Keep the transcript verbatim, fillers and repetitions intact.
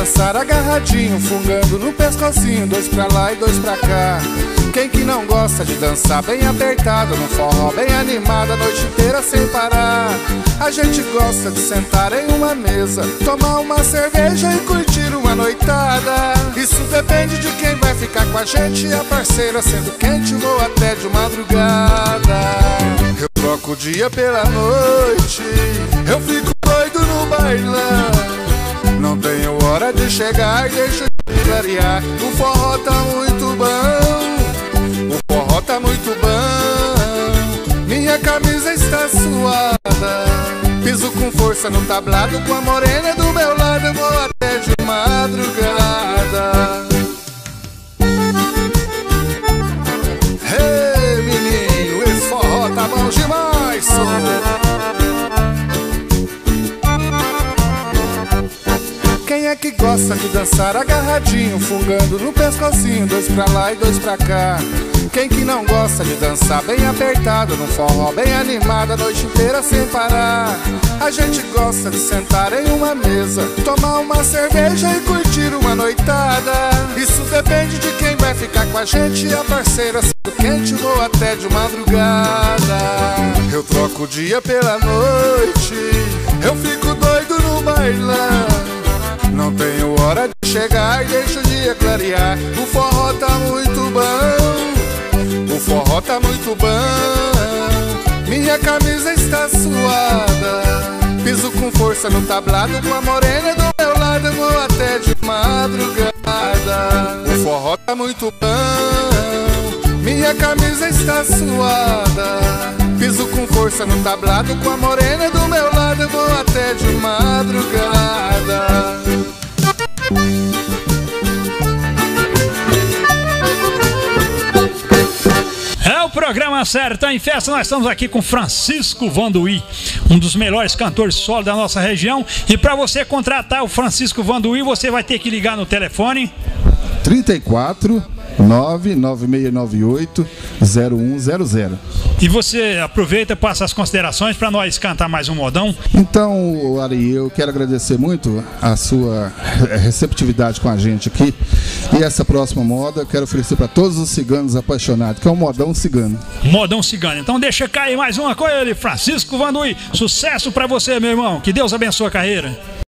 dançar agarradinho, fungando no pescocinho, dois pra lá e dois pra cá. Quem que não gosta de dançar bem apertado, no forró bem animado, a noite inteira sem parar? A gente gosta de sentar em uma mesa, tomar uma cerveja e curtir uma noitada. Isso depende de quem vai ficar com a gente, a parceira sendo quente, vou até de madrugada. Eu troco o dia pela noite, eu fico doido no bailão. Não tenho hora de chegar, deixa de clarear. O forró tá muito bom, o forró tá muito bom. Minha camisa está suada, piso com força no tablado, com a morena do meu lado, eu vou até de madrugada. Hey menino, esse forró tá bom demais, sou. Quem é que gosta de dançar agarradinho, fungando no pescocinho, dois pra lá e dois pra cá? Quem que não gosta de dançar bem apertado, num forró bem animado, a noite inteira sem parar? A gente gosta de sentar em uma mesa, tomar uma cerveja e curtir uma noitada. Isso depende de quem vai ficar com a gente, a parceira sendo quente, vou até de madrugada. Eu troco o dia pela noite, eu fico doido no bailão. Não tenho hora de chegar e deixo o dia clarear. O forró tá muito bom, o forró tá muito bom. Minha camisa está suada, piso com força no tablado, com a morena do meu lado, eu vou até de madrugada. O forró tá muito bom, minha camisa está suada, piso com força no tablado, com a morena do meu lado, eu vou até de madrugada. É o programa Sertão em Festa. Nós estamos aqui com Francisco Vanduí, um dos melhores cantores solo da nossa região. E para você contratar o Francisco Vanduí, você vai ter que ligar no telefone trinta e quatro, nove nove seis nove oito, zero um zero zero. E você aproveita e passa as considerações para nós cantar mais um modão. Então, Ari, eu quero agradecer muito a sua receptividade com a gente aqui. E essa próxima moda eu quero oferecer para todos os ciganos apaixonados, que é o modão cigano. Modão cigano. Então deixa cair mais uma coisa ali, Francisco Vanduí. Sucesso para você, meu irmão. Que Deus abençoe a carreira.